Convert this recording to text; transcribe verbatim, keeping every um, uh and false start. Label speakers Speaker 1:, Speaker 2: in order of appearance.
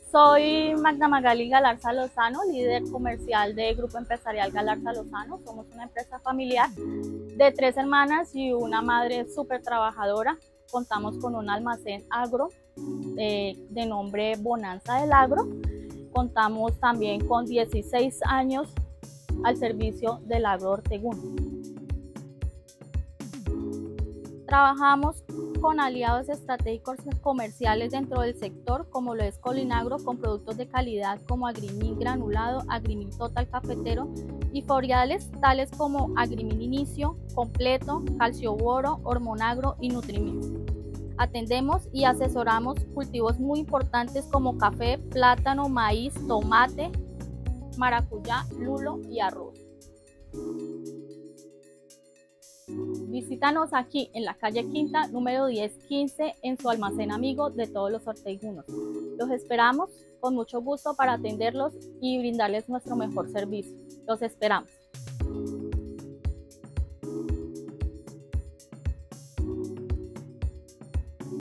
Speaker 1: Soy Magda Magali Galarza Lozano, líder comercial de Grupo Empresarial Galarza Lozano. Somos una empresa familiar de tres hermanas y una madre súper trabajadora. Contamos con un almacén agro eh, de nombre Bonanza del Agro. Contamos también con dieciséis años al servicio del agro Ortegún. Trabajamos con aliados estratégicos comerciales dentro del sector, como lo es Colinagro, con productos de calidad como Agrimil granulado, Agrimil total cafetero y foliares tales como Agrimil inicio, completo, calcio boro, hormonagro y Nutrimix. Atendemos y asesoramos cultivos muy importantes como café, plátano, maíz, tomate, maracuyá, lulo y arroz. Visítanos aquí en la calle Quinta, número diez quince, en su almacén amigo de todos los ortegunos. Los esperamos con mucho gusto para atenderlos y brindarles nuestro mejor servicio. Los esperamos.